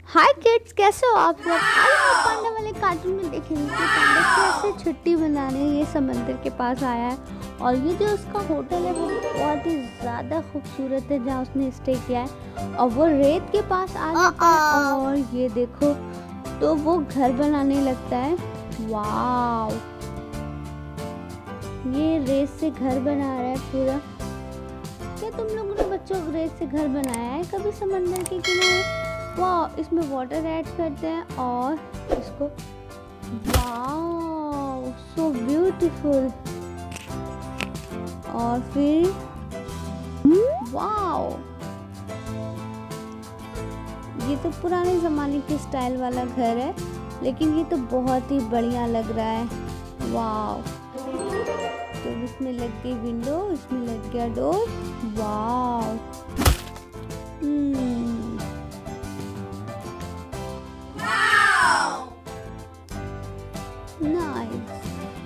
हाय kids, कैसे हो आप लोग। आज हम पांडा वाले कार्टून में देखेंगे कि पांडा कैसे छुट्टी मनाने ये समंदर के पास आया है। और ये जो उसका होटल है वो बहुत ही ज़्यादा खूबसूरत है जहाँ उसने स्टे किया है। और वो रेत के पास आ जाता है और ये देखो तो वो घर बनाने लगता है। वाव, ये रेत से घर बना रहा है पूरा। क्या तुम लोगों ने बच्चों रेत से घर बनाया है कभी समंदर के किनारे? वाह, इसमें वाटर ऐड करते हैं और इसको, वाह सो ब्यूटीफुल। और फिर वाह, ये तो पुराने ज़माने के स्टाइल वाला घर है लेकिन ये तो बहुत ही बढ़िया लग रहा है। वाह, तो इसमें लग गई विंडो, इसमें लग गया डोर। वाह, नाइस।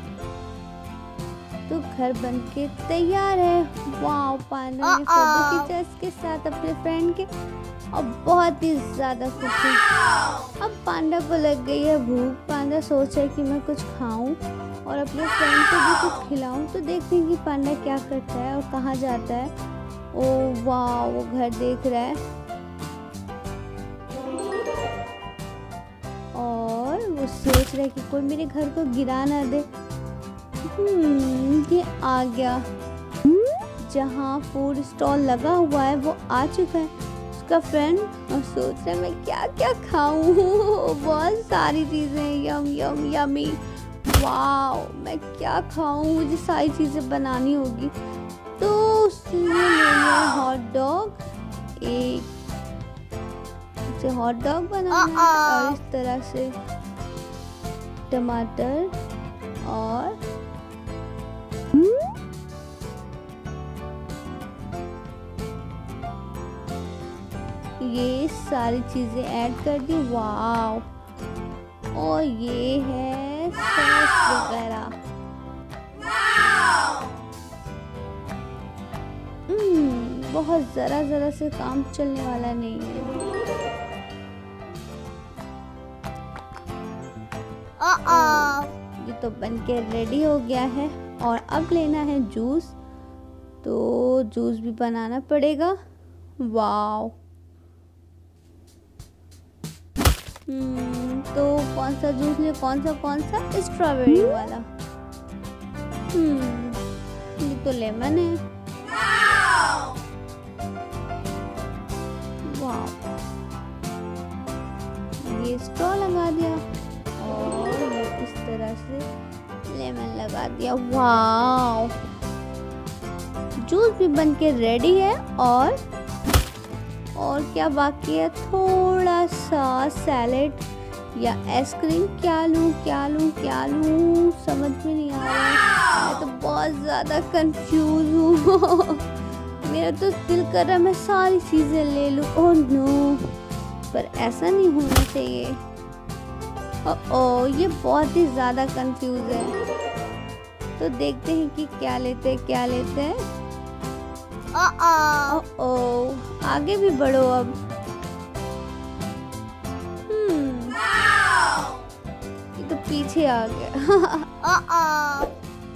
तो घर बनके तैयार है। वाह, पांडा ने फोटो खींचा इसके साथ अपने फ्रेंड के और बहुत ही ज्यादा खुशी। अब पांडा को लग गई है भूख। पांडा सोच रहा है कि मैं कुछ खाऊं और अपने फ्रेंड को भी कुछ खिलाऊं। तो देखते हैं कि पांडा क्या करता है और कहाँ जाता है। ओ वाह, वो घर देख रहा है और वो सोच रहा है कि कोई मेरे घर को गिरा ना दे। ये आ गया जहाँ फूड स्टॉल लगा हुआ है, वो आ चुका है उसका फ्रेंड और सोच रहा है मैं क्या क्या खाऊं। बहुत सारी चीजें, यम यम यमी। वाह, मैं क्या खाऊं, मुझे सारी चीजें बनानी होगी। तो उसने ले लिया हॉट डॉग। एक हॉट डॉग बनाना है और इस तरह से टमाटर और ये सारी चीजें ऐड कर दी। वाव, और ये है सॉस वगैरह। बहुत जरा से काम चलने वाला नहीं है। ये तो बनके रेडी हो गया है और अब लेना है जूस। तो जूस भी बनाना पड़ेगा। वाव, तो कौन सा जूस ले, कौन सा स्ट्रॉबेरी वाला। ये तो लेमन है। वाव, ये स्ट्रॉ लगा दिया और ये इस तरह से लेमन लगा दिया। वाव, जूस भी बनके रेडी है। और क्या बाकी है, थोड़ा सा सैलेड या आइसक्रीम। क्या लूं समझ में नहीं आ रहा। मैं तो बहुत ज़्यादा कंफ्यूज हूँ। मेरा तो दिल कर रहा है मैं सारी चीज़ें ले लूँ। ओह नो, पर ऐसा नहीं होना चाहिए। ये बहुत ही ज़्यादा कंफ्यूज है। तो देखते हैं कि क्या लेते हैं। आगे भी बढ़ो अब। ये तो पीछे आ गया।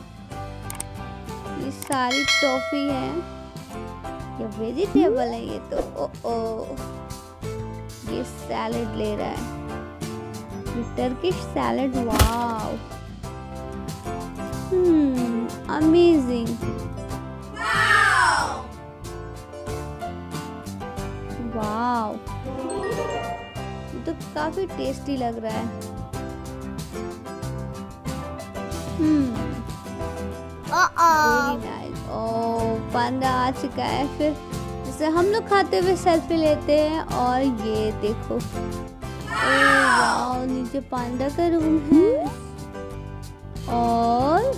ये सारी टॉफी है, ये वेजिटेबल है। ये तो ये सैलेड ले रहा है, ये Turkish salad. Wow, amazing. Wow, ये तो काफी टेस्टी लग रहा है। Very nice. पांडा आ चुका है। फिर जैसे हम लोग खाते हुए सेल्फी लेते हैं। और ये देखो, वाव, नीचे पांडा का रूम है। और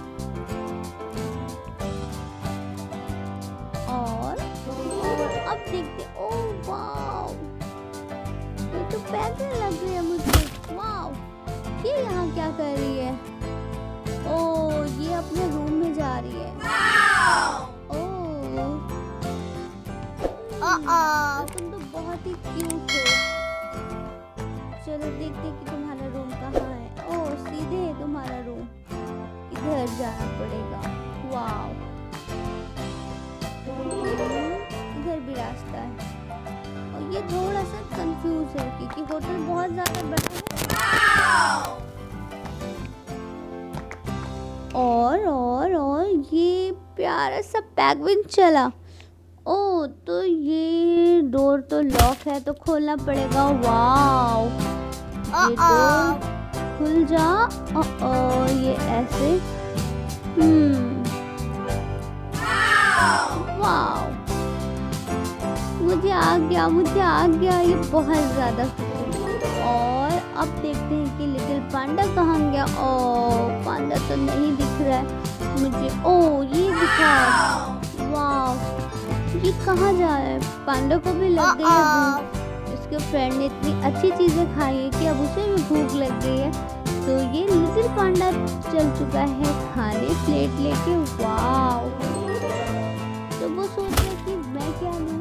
अब देखते। ओह वाव, ये तो पैदल लग रही है मुझे। वाव, ये यहाँ क्या कर रही है? ओह, ये अपने रूम में जा रही है। ओह, तुम तो बहुत ही क्यूट हो। देखते हैं कि तुम्हारा रूम कहाँ है। ओह सीधे है तुम्हारा रूम, इधर जाना पड़ेगा। वाव, इधर भी रास्ता है। और ये थोड़ा सा कंफ्यूज है क्योंकि होटल बहुत ज्यादा बड़ा है। और ये प्यारा सा पेंगुइन चला। ओ तो ये डोर तो लॉक है तो खोलना पड़ेगा। वाओ, ये डोर खुल जा। ये ऐसे। वाओ, मुझे आ गया ये बहुत ज्यादा खुशी। और अब देखते हैं कि लिटिल पांडा कहाँ गया। ओ पांडा तो नहीं दिख रहा है मुझे। ओ ये दिखा। वाह, ये कहाँ जा रहा है। पांडा को भी लग गई है भूख। इसके फ्रेंड ने इतनी अच्छी चीजें खाई है कि अब उसे भी भूख लग गई है। तो ये लिटिल पांडा चल चुका है खाने प्लेट लेके। वाह, तो वो सोच रहा है कि मैं क्या लूं।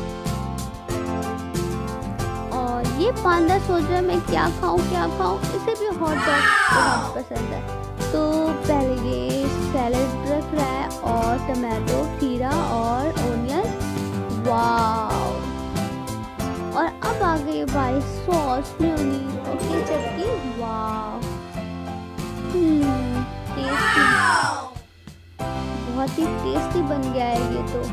और ये पांडा सोच रहा है मैं क्या खाऊं। इसे भी हॉट डॉग बहुत पसंद है। तो पहले ये सैलेड रख रहा है और टमाटो, खीरा और ओनियन। वाव, और अब आ गई बारी सॉस, मेयोनीज और केचप की। वाव, टेस्टी, बहुत ही टेस्टी बन गया है ये तो।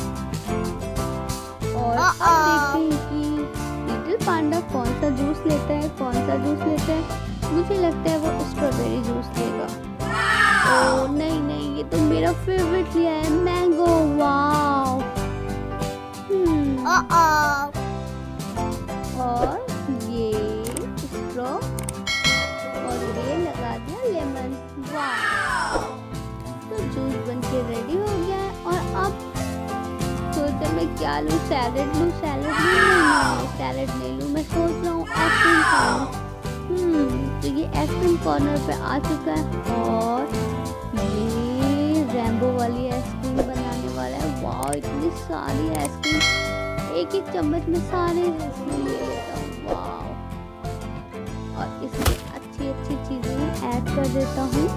और अब देखते हैं कि लिटिल पांडा कौन सा जूस लेता है। मुझे लगता है वो स्ट्रॉबेरी जूस लेगा। ओह नहीं, ये तो मेरा फेवरेट लिया है, मैंगो। वाव, और ये स्ट्रॉ और ये लगा दिया लेमन। वाव, तो जूस बनके रेडी हो गया है। और अब सोचते मैं क्या लूँ, सैलेड लूँ। सैलेड नहीं लूँ, मैं सोच रहा हूँ आइसक्रीम खाऊं। तो ये आइसक्रीम कॉर्नर पे आ चुका है और ये रैम्बो वाली आइसक्रीम बनाने वाला है। वाह, इतनी सारी आइसक्रीम, एक चम्मच में सारे आइसक्रीम ले लेता हूँ। वाह, और इसमें अच्छी चीजें ऐड कर देता हूँ।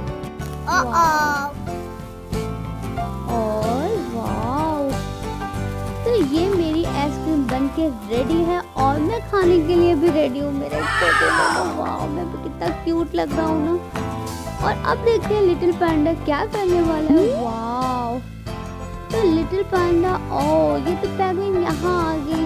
और वाह, तो ये मेरी आइसक्रीम बनके रेडी है और मैं खाने के लिए भी रेडी हूँ। मेरे फोटो देखो। वाह, मैं भी कितना क्यूट लग रहा हूँ ना। और अब देखते हैं लिटिल पांडा क्या करने वाला है। वाह, तो लिटिल पांडा, ओ ये तो पेंगुइन यहाँ आ गई।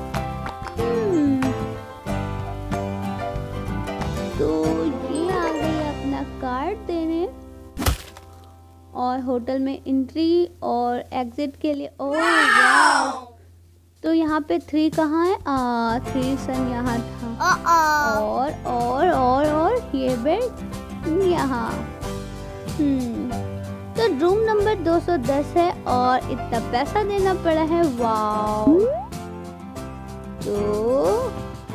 तो ये आ गई अपना कार्ड देने और होटल में एंट्री और एग्जिट के लिए। ओह वाह, तो यहाँ पे 3 कहाँ है। 3 सन यहाँ था। और ये बेड यहाँ। तो रूम नंबर 210 है और इतना पैसा देना पड़ा है। वाह, तो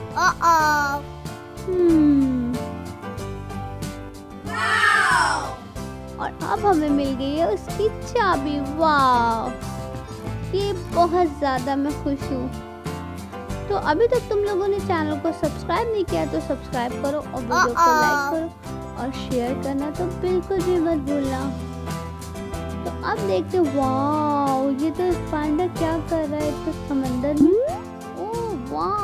और अब हमें मिल गई है उसकी चाबी। वाह, ये बहुत ज्यादा मैं खुश हूँ। तो अभी तक तुम लोगों ने चैनल को सब्सक्राइब नहीं किया तो सब्सक्राइब करो और वीडियो को लाइक करो और शेयर करना तो बिल्कुल भी मत भूलना। तो अब देखते हैं। वाह, ये तो पांडा क्या कर रहा है तो समंदर में। ओह वाह,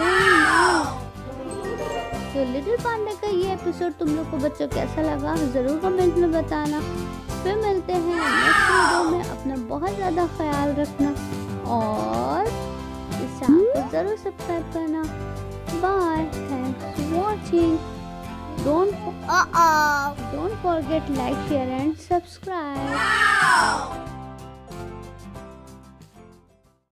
तो लिटिल पांडा का ये एपिसोड तुम लोग को बच्चों कैसा लगा जरूर कमेंट में बताना। फिर मिलते हैं नेक्स्ट वीडियो में। अपना बहुत ज़्यादा ख्याल रखना और इस चैनल को जरूर सब्सक्राइब करना। Bye, thanks for watching. Don't forget like, share and subscribe.